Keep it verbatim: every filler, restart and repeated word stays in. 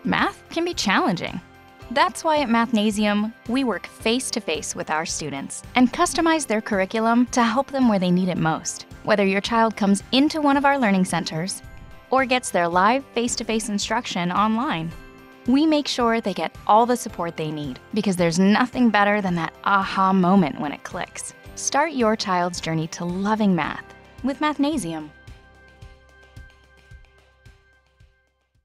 math can be challenging. That's why at Mathnasium, we work face-to-face with our students and customize their curriculum to help them where they need it most. Whether your child comes into one of our learning centers or gets their live face-to-face instruction online, we make sure they get all the support they need, because there's nothing better than that aha moment when it clicks. Start your child's journey to loving math with Mathnasium.